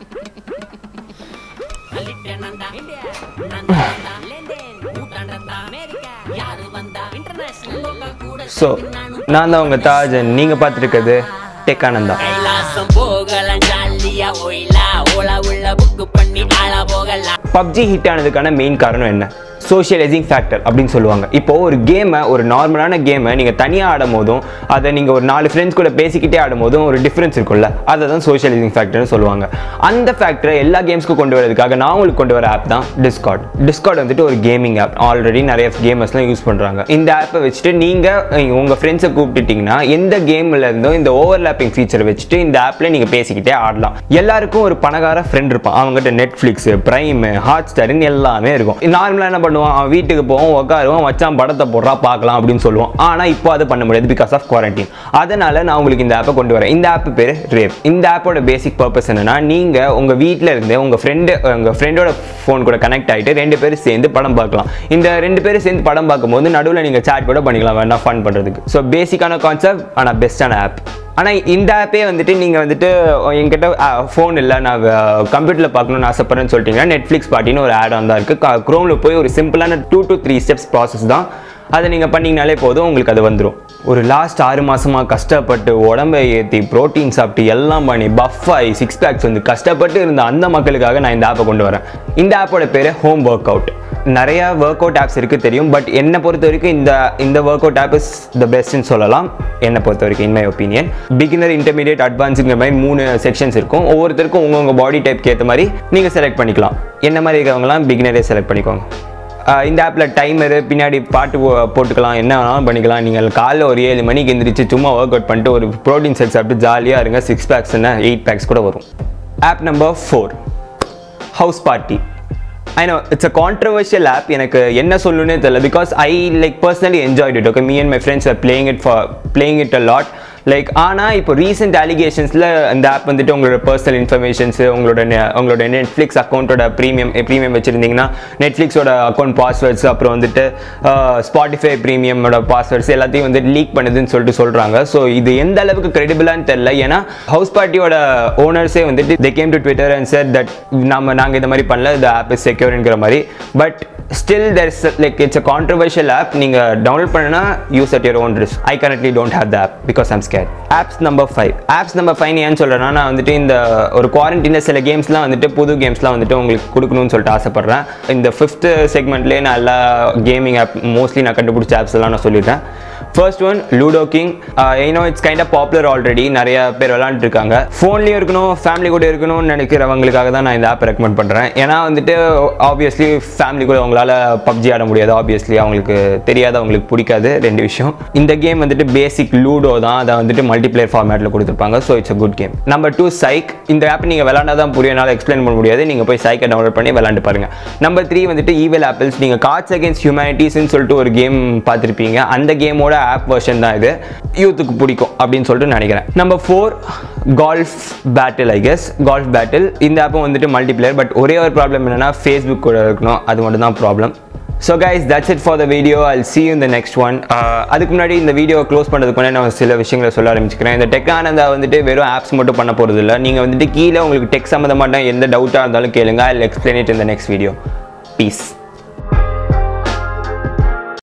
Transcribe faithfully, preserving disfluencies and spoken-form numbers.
So நான் தான் உங்கள் தாஜன், நீங்கள் பார்த்துருக்கிறது டெக் ஆனந்தா. பப்ஜி ஹிட் ஆனதுக்கான மெயின் காரணம் என்ன? சோஷியலைசிங் ஃபேக்டர் அப்படின்னு சொல்லுவாங்க. இப்போ ஒரு கேமை, ஒரு நார்மலான கேமை நீங்கள் தனியாக ஆடும் போதும் அதை நீங்கள் ஒரு நாலு ஃப்ரெண்ட்ஸ் கூட பேசிக்கிட்டே ஆடும் போதும் ஒரு டிஃப்ரென்ஸ் இருக்கும்ல, அதை தான் சோஷியலைசிங் ஃபேக்டர்னு சொல்லுவாங்க. அந்த ஃபேக்டரை எல்லா கேம்ஸ்க்கும் கொண்டு வரதுக்காக நான் உங்களுக்கு கொண்டு வர ஆப் தான் டிஸ்கார்ட். டிஸ்கார்ட் வந்துட்டு ஒரு கேமிங் ஆப். ஆல்ரெடி நிறைய கேமர்ஸ்லாம் யூஸ் பண்ணுறாங்க. இந்த ஆப்பை வச்சுட்டு நீங்கள் உங்கள் ஃப்ரெண்ட்ஸை கூப்பிட்டுட்டிங்கன்னா எந்த கேமில் இருந்தோ இந்த ஓவர்லேப்பிங் ஃபீச்சரை வச்சுட்டு இந்த ஆப்பில் நீங்கள் பேசிக்கிட்டே ஆடலாம். எல்லாருக்கும் ஒரு பணக்கார ஃப்ரெண்ட் இருப்பான். அவங்ககிட்ட நெட்ஃப்ளிக்ஸ், பிரைம், ஹாட் ஸ்டார்னு எல்லாமே இருக்கும். நார்மலாக என்ன பண்ணுவான், அவன் வீட்டுக்கு போவோம், உட்காருவோம், வச்சான் படத்தை போடுறா பார்க்கலாம் அப்படின்னு சொல்லுவான். ஆனால் இப்போ அதை பண்ண முடியாது பிகாஸ் ஆஃப் குவாரண்டைன். அதனால நான் உங்களுக்கு இந்த ஆப்பை கொண்டு வரேன். இந்த ஆப் பேர் ரேவ். இந்த ஆப்போட பேசிக் பர்பஸ் என்னன்னா, நீங்கள் உங்கள் வீட்டில் இருந்து உங்கள் ஃப்ரெண்டு உங்கள் ஃப்ரெண்டோட ஃபோன் கூட கனெக்ட் ஆகிட்டு ரெண்டு பேரும் சேர்ந்து படம் பார்க்கலாம். இந்த ரெண்டு பேரும் சேர்ந்து படம் பார்க்கும்போது நடுவில் நீங்கள் சாட் கூட பண்ணிக்கலாம், வேணா ஃபன் பண்ணுறதுக்கு. ஸோ பேசிக்கான கான்செப்ட், ஆனால் பெஸ்ட்டான ஆப். ஆனால் இந்த ஆப்பே வந்துட்டு நீங்கள் வந்துட்டு என்கிட்ட ஃபோன் இல்லை, நான் கம்ப்யூட்டரில் பார்க்கணுன்னு ஆசைப்பட்றேன்னு சொல்லிட்டீங்கன்னா நெட்ஃப்ளிக்ஸ் பார்ட்டின்னு ஒரு ஆட் ஆன் தான் இருக்குது. க்ரோமில் போய் ஒரு சிம்பிளான two to three steps process தான். அதை நீங்கள் பண்ணிங்கனாலே போதும், உங்களுக்கு அது வந்துடும். ஒரு லாஸ்ட் ஆறு மாதமாக கஷ்டப்பட்டு உடம்பை ஏற்றி ப்ரோட்டீன் சாப்பிட்டு எல்லாம் பண்ணி பஃப் ஆகி சிக்ஸ் பேக்ஸ் வந்து கஷ்டப்பட்டு இருந்த அந்த மக்களுக்காக நான் இந்த ஆப்பை கொண்டு வரேன். இந்த ஆப்போட பேர் ஹோம் ஒர்க் அவுட். நிறையா ஒர்க் அவுட் ஆப்ஸ் இருக்குது தெரியும், பட் என்னை பொறுத்த வரைக்கும் இந்த இந்த workout app is the பெஸ்ட்னு சொல்லலாம். என்னை பொறுத்த வரைக்கும் in my opinion. Beginner, intermediate, அட்வான்ஸுங்கிற மாதிரி மூணு செக்ஷன்ஸ் இருக்கும். ஒவ்வொருத்தருக்கும் உங்கள் உங்கள் பாடி டைப்க்கு ஏற்ற மாதிரி நீங்கள் செலக்ட் பண்ணிக்கலாம். என்ன மாதிரி இருக்கிறவங்களாம் பிகினரே செலக்ட் பண்ணிக்கோங்க. இந்த ஆப்பில் டைமரு, பின்னாடி பாட்டு போட்டுக்கலாம், என்ன வேணாலும் பண்ணிக்கலாம். நீங்கள் காலைல ஒரு ஏழு மணிக்கு எந்திரிச்சு சும்மா ஒர்க் அவுட் பண்ணிட்டு ஒரு ப்ரோட்டீன் செட் சாப்பிட்டு ஜாலியாக இருங்க. சிக்ஸ் பேக்ஸ் என்ன எயிட் பேக்ஸ் கூட வரும். App number four, house party. I know it's a controversial app. எனக்கு என்ன சொல்லணும்னே தெரியல because I like personally enjoyed it. Okay, me and my friends were playing it for playing it a lot. Like ஆனால் இப்போ recent அலிகேஷன்ஸில் இந்த app வந்துட்டு உங்களோட personal informations, உங்களோட உங்களோட நெட்ஃப்ளிக்ஸ் அக்கௌண்ட்டோட ப்ரீமியம் ப்ரீமியம் வச்சுருந்தீங்கன்னா நெட்ஃப்ளிக்ஸோட அக்கௌண்ட் பாஸ்வேர்ட்ஸ், அப்புறம் வந்துட்டு ஸ்பாட்டிஃபை ப்ரீமியமோட பாஸ்வேர்ட்ஸ் எல்லாத்தையும் வந்துட்டு லீக் பண்ணுதுன்னு சொல்லிட்டு சொல்கிறாங்க. ஸோ இது எந்த அளவுக்கு கிரெடிபிளான்னு தெரியல. ஏன்னா ஹவுஸ் பார்ட்டியோட ஓனர்ஸே வந்துட்டு they came to Twitter and said that நம்ம நாங்கள் இந்த மாதிரி பண்ணல, இந்த ஆப் இஸ் செக்யூர்ங்கிற மாதிரி. But still there's like it's a controversial app. நீங்க டவுன்லோட் பண்ணனா use at your own risk. I currently don't have the app because I'm scared. apps number five. apps number five ஏன் சொல்றேன்னா, நான் வந்துட்டு இந்த ஒரு குவாரண்டைன்ல சில கேம்ஸ்லாம் வந்துட்டு புது கேம்ஸ்லாம் வந்துட்டு உங்களுக்கு கொடுக்கணும்னு சொல்லிட்டு ஆசைப்படுறேன். இந்த ஃபிஃப்த் செக்மெண்ட்லேயே நான் எல்லா கேமிங் ஆப் மோஸ்ட்லி நான் கண்டுபிடிச்ச ஆப்ஸ் எல்லாம் நான் சொல்லிட்டேன். First one ludo king. Uno it's kind of popular already, நிறைய பேர் விளாண்டுட்டு இருக்காங்க. ஃபோன்லேயும் இருக்கணும், ஃபேமிலி கூட இருக்கணும்னு நினைக்கிறவங்களுக்காக தான் நான் இந்த ஆப் ரெக்கமெண்ட் பண்ணுறேன். ஏன்னா வந்துட்டு ஆப்வியஸ்லி ஃபேமிலி கூட அவங்களால பப்ஜி ஆட முடியாது. ஆப்வியஸ்லி அவங்களுக்கு தெரியாது, அவங்களுக்கு பிடிக்காது, ரெண்டு விஷயம். இந்த கேம் வந்துட்டு பேசிக் லூடோ தான், அதை வந்துட்டு மல்டிபிளேயர் ஃபார்மேட்டில் கொடுத்துருப்பாங்க. So it's a good game. Number two Psych. இந்த ஆப் நீங்கள் விளாண்டா தான் புரியும், என்னால் எக்ஸ்பிளைன் பண்ண முடியாது. நீங்கள் போய் சைக்கை டவுன்லோட் பண்ணி விளாண்டு பாருங்க. நம்பர் த்ரீ வந்துட்டு ஈவில் ஆப்பிள்ஸ். நீங்கள் கார்ட்ஸ் அகேன்ஸ்ட் ஹியூமனிட்டிஸ்ன்னு சொல்லிட்டு ஒரு கேம் பார்த்துருப்பீங்க. அந்த கேமோட ஆப் வெர்ஷன் தான் இது. யூத்துக்கு பிடிக்கும் அப்படின்னு சொல்லிட்டு நினைக்கிறேன். Number four golf battle. I guess golf battle. இந்த ஆப்பும் வந்துட்டு மல்டிபிளேயர். பட் ஒரே ஒரு ப்ராப்ளம் என்னன்னா ஃபேஸ்புக் கூட இருக்கணும், அது மட்டும் தான் problem. So guys, that's it for the video. I'll see you in the next one. அதுக்கு முன்னாடி இந்த வீடியோ க்ளோஸ் பண்ணுறதுக்கு முன்னாடி நான் சில விஷயங்களை சொல்ல ஆரம்பிச்சுக்கிறேன். இந்த டெக் ஆனந்தா வந்துட்டு வெறும் ஆப்ஸ் மட்டும் பண்ண போகிறது இல்லை. நீங்கள் வந்துட்டு கீழே உங்களுக்கு டெக் சம்மந்தமான எந்த டவுட்டாக இருந்தாலும் கேளுங்க. I'll explain it in the next video. Peace.